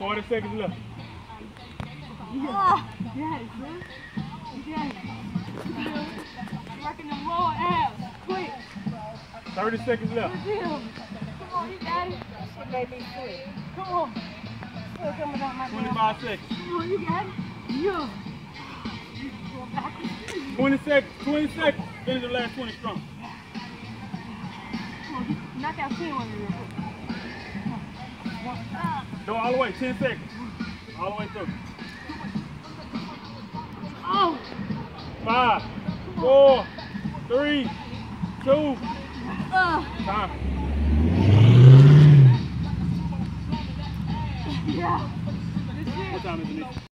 40 seconds left. Yeah. You got it, son. You got it. Working them lower abs. Quick. 30 seconds left. Come on, you got it. That made me sweat. Come on. Still coming out my 25 seconds. Come on, you got it. Yeah. Going backwards. 20 seconds. 20 seconds. Finish the last 20 strong. Come on, knock out 10 on you real quick. Go all the way. 10 seconds. All the way through. Oh. 5, 4, 3, 2. Time. Yeah. What time is it?